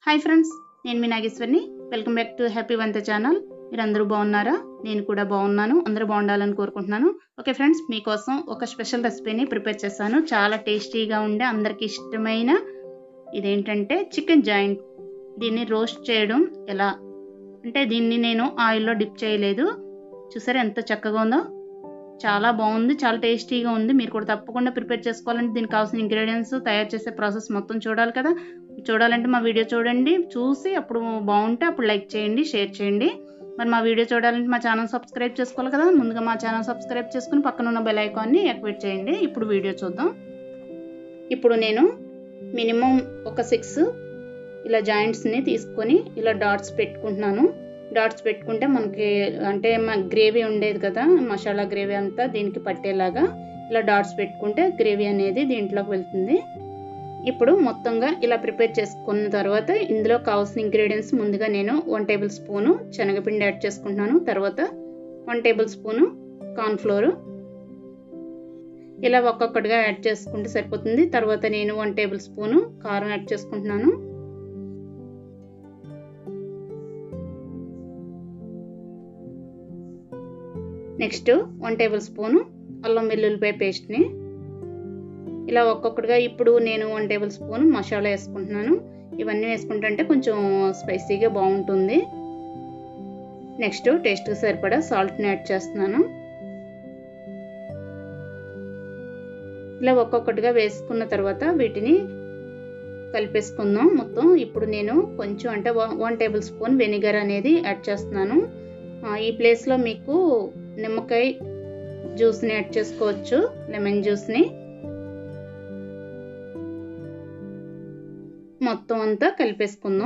Hi friends, నేను మీ నాగేశ్వరిని. వెల్కమ్ బ్యాక్ టు హ్యాపీ వంత ఛానల్. మీరు అందరూ బాగున్నారా? నేను కూడా బాగున్నాను. అందరూ బాగుండాలని కోరుకుంటున్నాను. ఓకే ఫ్రెండ్స్, మీకోసం ఒక స్పెషల్ రెసిపీని ప్రిపేర్ చేశాను. చాలా టేస్టీగా ఉండే అందరికీ ఇష్టమైన ఇదేంటంటే చికెన్ జాయింట్. దీన్ని రోస్ట్ చేయడం ఎలా అంటే దీన్ని నేను ఆయిల్లో డిప్ చేయలేదు. చూసారా ఎంత చక్కగా ఉందో? చాలా బాగుంది, చాలా టేస్టీగా ఉంది. మీరు కూడా తప్పకుండా ప్రిపేర్ చేసుకోవాలంటే దీనికి కావాల్సిన ఇంగ్రీడియంట్స్, తయారు చేసే ప్రాసెస్ మొత్తం చూడాలి కదా. చూడాలంటే మా వీడియో చూడండి, చూసి అప్పుడు బాగుంటే అప్పుడు లైక్ చేయండి, షేర్ చేయండి. మరి మా వీడియో చూడాలంటే మా ఛానల్ సబ్స్క్రైబ్ చేసుకోవాలి కదా. ముందుగా మా ఛానల్ సబ్స్క్రైబ్ చేసుకుని పక్కన ఉన్న బెల్ ఐకాన్ని యాక్టివేట్ చేయండి. ఇప్పుడు వీడియో చూద్దాం. ఇప్పుడు నేను మినిమం ఒక 6 ఇలా జాయింట్స్ని తీసుకొని ఇలా డాట్స్ పెట్టుకుంటున్నాను. డాట్స్ పెట్టుకుంటే మనకి అంటే గ్రేవీ ఉండేది కదా, మసాలా గ్రేవీ అంతా దీనికి పట్టేలాగా ఇలా డాట్స్ పెట్టుకుంటే గ్రేవీ అనేది దీంట్లోకి వెళ్తుంది. ఇప్పుడు మొత్తంగా ఇలా ప్రిపేర్ చేసుకున్న తర్వాత ఇందులో కావాల్సిన ఇంగ్రీడియంట్స్ ముందుగా నేను 1 టేబుల్ స్పూను శనగపిండి యాడ్ చేసుకుంటున్నాను. తర్వాత 1 టేబుల్ స్పూను కార్న్ఫ్లోర్ ఇలా ఒక్కొక్కటిగా యాడ్ చేసుకుంటే సరిపోతుంది. తర్వాత నేను 1 టేబుల్ స్పూను కారం యాడ్ చేసుకుంటున్నాను. నెక్స్ట్ 1 టేబుల్ స్పూను అల్లం వెల్లుల్లిపాయ పేస్ట్ని ఇలా ఒక్కొక్కటిగా ఇప్పుడు నేను 1 టేబుల్ స్పూన్ మసాలా వేసుకుంటున్నాను. ఇవన్నీ వేసుకుంటుంటే కొంచెం స్పైసీగా బాగుంటుంది. నెక్స్ట్ టేస్ట్కి సరిపడా సాల్ట్ని యాడ్ చేస్తున్నాను. ఇలా ఒక్కొక్కటిగా వేసుకున్న తర్వాత వీటిని కలిపేసుకుందాం మొత్తం. ఇప్పుడు నేను కొంచెం అంటే 1 టేబుల్ స్పూన్ వెనిగర్ అనేది యాడ్ చేస్తున్నాను. ఈ ప్లేస్లో మీకు నిమ్మకాయ జ్యూస్ని యాడ్ చేసుకోవచ్చు, లెమన్ జ్యూస్ని. మొత్తం అంతా కలిపేసుకుందాం.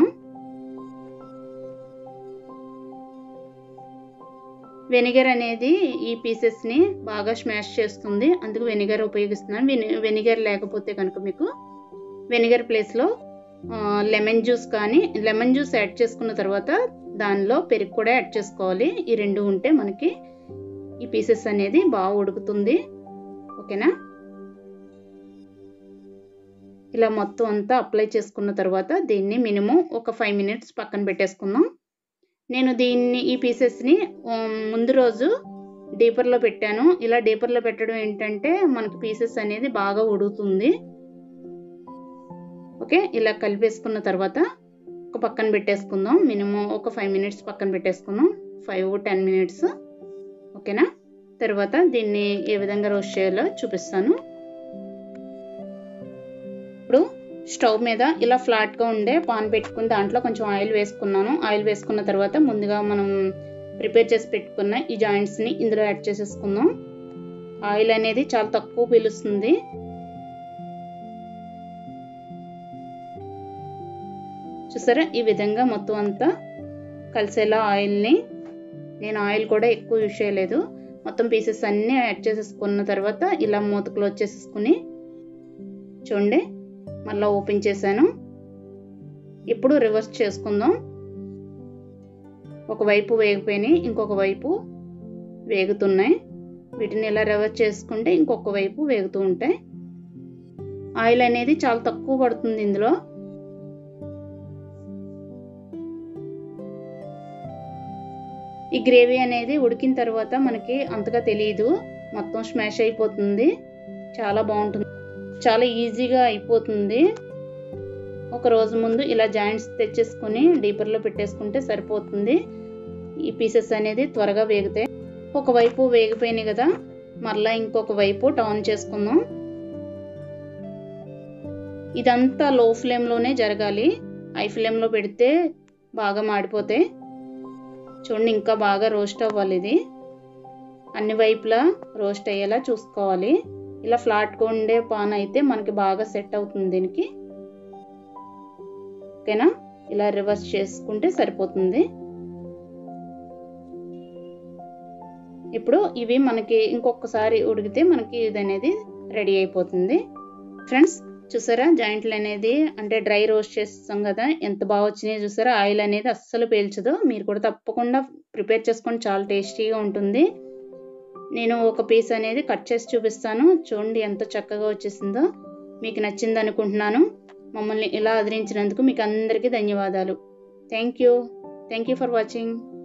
వెనిగర్ అనేది ఈ పీసెస్ని బాగా స్మాష్ చేస్తుంది, అందుకు వెనిగర్ ఉపయోగిస్తున్నాను. వెనిగర్ లేకపోతే కనుక మీకు వెనిగర్ ప్లేస్లో లెమన్ జ్యూస్ కానీ, లెమన్ జ్యూస్ యాడ్ చేసుకున్న తర్వాత దానిలో పెరుగు కూడా యాడ్ చేసుకోవాలి. ఈ రెండు ఉంటే మనకి ఈ పీసెస్ అనేది బాగా ఉడుకుతుంది. ఓకేనా? ఇలా మొత్తం అంతా అప్లై చేసుకున్న తర్వాత దీన్ని మినిమం ఒక 5 మినిట్స్ పక్కన పెట్టేసుకుందాం. నేను ఈ పీసెస్ని ముందు రోజు డీపర్లో పెట్టాను. ఇలా డీపర్లో పెట్టడం ఏంటంటే మనకి పీసెస్ అనేది బాగా ఉడుకుతుంది. ఓకే, ఇలా కలిపేసుకున్న తర్వాత ఒక పక్కన పెట్టేసుకుందాం. మినిమం ఒక 5 మినిట్స్ పక్కన పెట్టేసుకుందాం, 5-10 మినిట్స్. ఓకేనా? తర్వాత దీన్ని ఏ విధంగా రోస్ట్ చేయాలో చూపిస్తాను. ఇప్పుడు స్టవ్ మీద ఇలా ఫ్లాట్గా ఉండే పాన్ పెట్టుకుని దాంట్లో కొంచెం ఆయిల్ వేసుకున్నాను. ఆయిల్ వేసుకున్న తర్వాత ముందుగా మనం ప్రిపేర్ చేసి పెట్టుకున్న ఈ జాయింట్స్ని ఇందులో యాడ్ చేసేసుకుందాం. ఆయిల్ అనేది చాలా తక్కువ పీలుస్తుంది. చూసారా? ఈ విధంగా మొత్తం అంతా కలిసేలా ఆయిల్ని, నేను ఆయిల్ కూడా ఎక్కువ యూజ్ చేయలేదు, మొత్తం పీసెస్ అన్నీ యాడ్ చేసేసుకున్న తర్వాత ఇలా మూత క్లోజ్ చేసేసుకుని చూడండి మళ్ళీ ఓపెన్ చేశాను. ఇప్పుడు రివర్స్ చేసుకుందాం. ఒకవైపు వేగిపోయినాయి, ఇంకొక వైపు వేగుతున్నాయి. వీటిని ఇలా రివర్స్ చేసుకుంటే ఇంకొక వైపు వేగుతూ ఉంటాయి. ఆయిల్ అనేది చాలా తక్కువ పడుతుంది ఇందులో. ఈ గ్రేవీ అనేది ఉడికిన తర్వాత మనకి అంతగా తెలియదు, మొత్తం స్మాష్ అయిపోతుంది. చాలా బాగుంటుంది, చాలా ఈజీగా అయిపోతుంది. ఒక రోజు ముందు ఇలా జాయింట్స్ తెచ్చేసుకుని డీపర్లో పెట్టేసుకుంటే సరిపోతుంది. ఈ పీసెస్ అనేది త్వరగా వేగుతాయి. ఒకవైపు వేగిపోయినాయి కదా, మరలా ఇంకొక వైపు టర్న్ చేసుకుందాం. ఇదంతా లో ఫ్లేమ్లోనే జరగాలి, హై ఫ్లేమ్లో పెడితే బాగా మాడిపోతాయి. చూడండి ఇంకా బాగా రోస్ట్ అవ్వాలి. ఇది అన్ని వైపులా రోస్ట్ అయ్యేలా చూసుకోవాలి. ఇలా ఫ్లాట్గా ఉండే పాన్ అయితే మనకి బాగా సెట్ అవుతుంది దీనికి. ఓకేనా? ఇలా రివర్స్ చేసుకుంటే సరిపోతుంది. ఇప్పుడు ఇవి మనకి ఇంకొకసారి ఉడికితే మనకి ఇది అనేది రెడీ అయిపోతుంది. ఫ్రెండ్స్ చూసారా, జాయింట్లు అనేది అంటే డ్రై రోస్ట్ చేస్తాం కదా, ఎంత బాగా వచ్చినాయో చూసారా. ఆయిల్ అనేది అస్సలు పీల్చదు. మీరు కూడా తప్పకుండా ప్రిపేర్ చేసుకొని చాలా టేస్టీగా ఉంటుంది. నేను ఒక పీస్ అనేది కట్ చేసి చూపిస్తాను. చూడండి ఎంత చక్కగా వచ్చేసిందో. మీకు నచ్చింది అనుకుంటున్నాను. మమ్మల్ని ఇలా ఆదరించినందుకు మీకు అందరికీ ధన్యవాదాలు. Thank you for watching.